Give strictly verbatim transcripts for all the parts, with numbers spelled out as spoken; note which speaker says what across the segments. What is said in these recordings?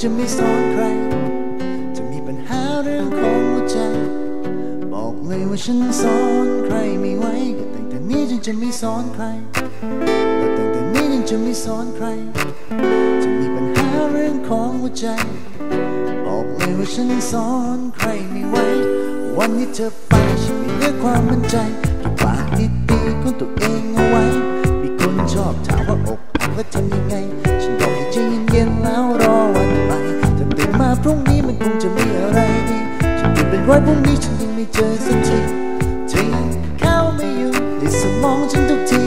Speaker 1: จะไม่สอนใครจะมีปัญหาเรื่องของหัวใจบอกเลยว่าฉันสอนใครไม่ไหวก็ตั้งแต่นี้ฉันจะไม่สอนใครก็ตั้งแต่นี้ฉันจะไม่สอนใครจะมีปัญหาเรื่องของหัวใจบอกเลยว่าฉันสอนใครไม่ไหววันนี้เธอไปฉันมีเรื่องความมั่นใจเก็บปากดีๆของตัวเองเอาไว้มีคนชอบถามว่าอกหักแล้วทำยังไงฉันบอกให้ใจเย็นๆแล้วรอวันใหม่ถ้าตื่นมาพรุ่งนี้มันคงจะมีอะไรดีฉันเปลี่ยนเป็นร้อยพรุ่งนี้ฉันยังไม่เจอสักทีที่เข้าไม่อยู่ในสมองฉันทุกที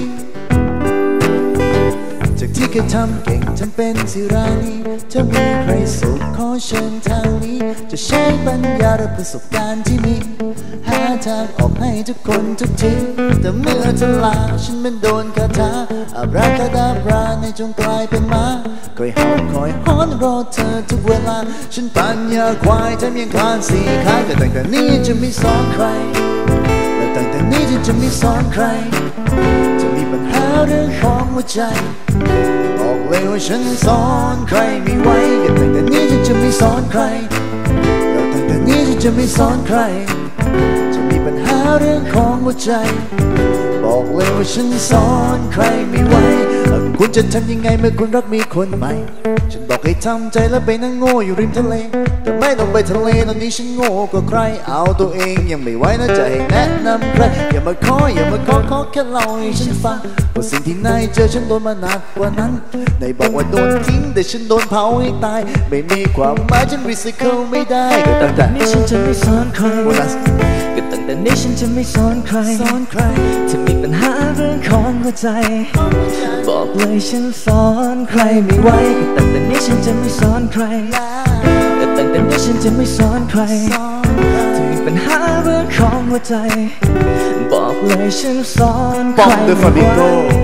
Speaker 1: จากที่เคยทำเก่งทำเป็นสิรานีจะมีใครสุขขอเชิญทางนี้จะใช้ปัญญาและประสบการณ์ที่มีหาทางออกให้ทุกคนทุกทีแต่เมื่อเธอลาฉันมันโดนคาถาอาราคาดาบราในจงกลายเป็นม้าคอยเห่าคอยฮ้อนรอเธอทุกเวลาฉันปัญญาควายทำยังคลานสี่ขาแต่ตั้งแต่นี้จะไม่สอนใครและตั้งแต่นี้ฉันจะไม่สอนใครจะมีปัญหาเรื่องของหัวใจบอกเลยว่าฉันสอนใครไม่ไหวแต่ตั้งแต่นี้ฉันจะไม่สอนใครแล้วตั้งแต่นี้ฉันจะไม่สอนใครจะมีปัญหาเรื่องของหัวใจบอกเลยว่าฉันสอนใครไม่ไหวคุณจะทำยังไงเมื่อคุณรักมีคนใหม่ฉันบอกให้ทำใจแล้วไปนั่งโง่อยู่ริมทะเลแต่ไม่ต้องไปทะเลตอนนี้ฉันโง่กว่าใครเอาตัวเองยังไม่ไหวนะจะให้แนะนำใครอย่ามาขออย่ามาขอขอแค่เล่าให้ฉันฟังว่าสิ่งที่นายเจอฉันโดนมาหนักกว่านั้นนายบอกว่าโดนทิ้งแต่ฉันโดนเผาให้ตายไม่มีความหมายฉันรีไซเคิลไม่ได้ก็ตั้งแต่นี้ฉันจะไม่สอนใครก็ตั้งแต่นี้ฉันจะไม่สอนใครสอนใครถ้ามีปัญหาเรื่องของหัวใจบอกเลยฉันสอนใครไม่ไหวก็ตั้งแต่นี้ฉันจะไม่สอนใครก็ตั้งแต่นี้ฉันจะไม่สอนใครถ้ามีปัญหาเรื่องของหัวใจบอกเลยฉันสอนใครไม่ไหว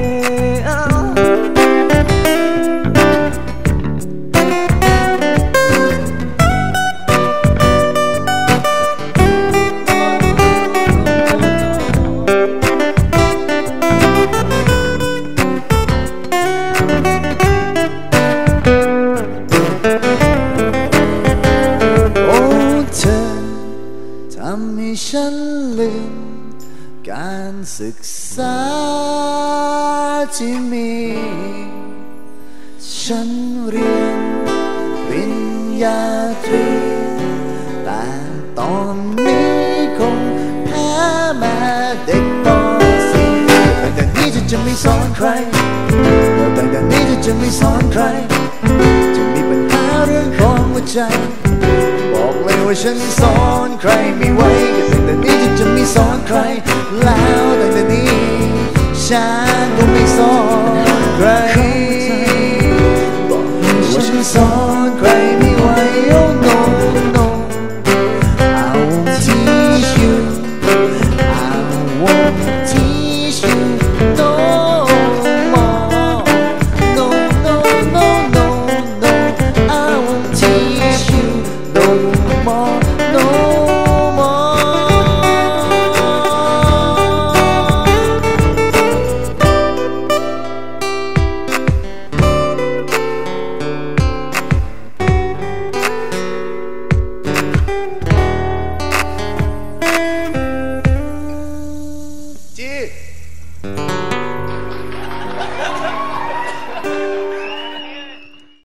Speaker 1: ทำให้ฉันลืมการศึกษาที่มีฉันเรียนปริญญาตรีแต่ตอนนี้คงแพ้แม่เด็กป.สี่ตั้งแต่นี้ฉันจะไม่สอนใครแล้วตั้งแต่นี้ฉันจะไม่สอนใครจะมีปัญหาเรื่องของหัวใจบอกเลยว่าฉันสอนใครไม่ไหวก็ตั้งแต่นี้ฉันจะไม่สอนใครแล้วตั้งแต่นี้ฉันก็ไม่สอนใครบอกเลยว่าฉันสอนใครไม่ไหว oh no no I won't teach you I won't teach you no more no no no no no I won't teach you no more no more จี